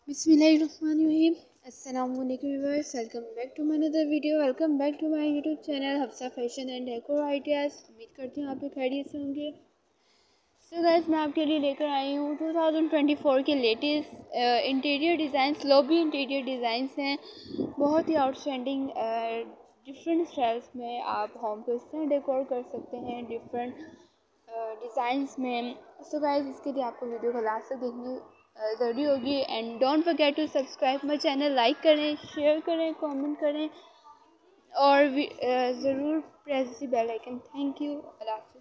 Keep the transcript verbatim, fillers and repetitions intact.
बिस्मिल्लाहिर्रहमानिर्रहीम। अस्सलाम वालेकुम viewers, welcome back to my another video. Welcome back to my YouTube channel Hafsa fashion and decor ideas. उम्मीद करती हूँ आप भी खैरियत से होंगे। सो गाइस, मैं आपके लिए लेकर आई हूँ टू थाउजेंड ट्वेंटी फोर के latest interior designs, lobby interior designs हैं। बहुत ही आउटस्टैंडिंग डिफरेंट स्टाइल्स में आप होम को इस तरह डेकोर कर सकते हैं, डिफरेंट डिज़ाइंस में। सो गाइस, इसके लिए आपको वीडियो को लास्ट तक देखनी ज़रूरी होगी। And don't forget to subscribe my channel. Like करें, शेयर करें, कमेंट करें और ज़रूर press the bell icon. Thank you. अल्लाह हाफ़िज़।